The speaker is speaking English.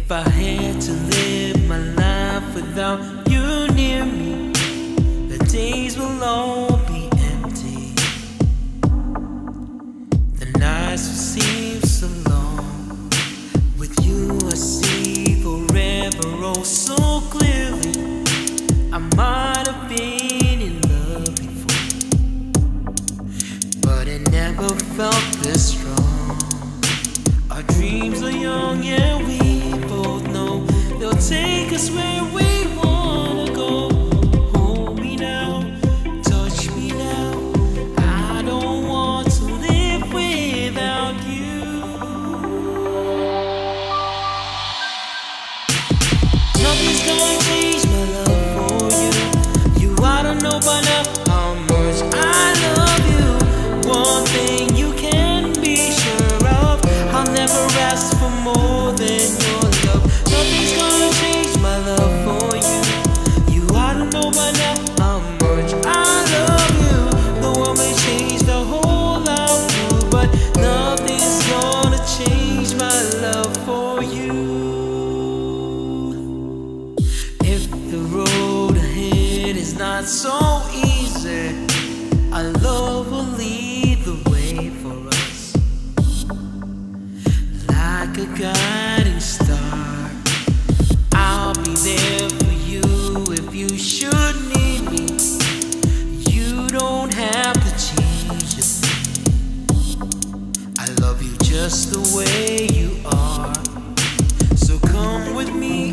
If I had to live my life without you near me, the days will all be empty. The nights will seem so long. With you I see forever oh so clearly. I might have been in love before, but it never felt this strong. Our dreams are young, yeah, we both know they'll take us where we wanna go. Hold me now, touch me now. I don't want to live without you. Nothing's gonna change my love for you. You ought to know by now how much I love you. One thing you can be sure of, I'll never ask for more than your love. Nothing's gonna change my love for you. You ought to know by now how much I love you. The world may change, the whole lot will, but nothing's gonna change my love for you. If the road ahead is not so easy, our love will lead the way for us. Like a guiding star, I'll be there for you if you should need me. You don't have to change a thing. I love you just the way you are. So come with me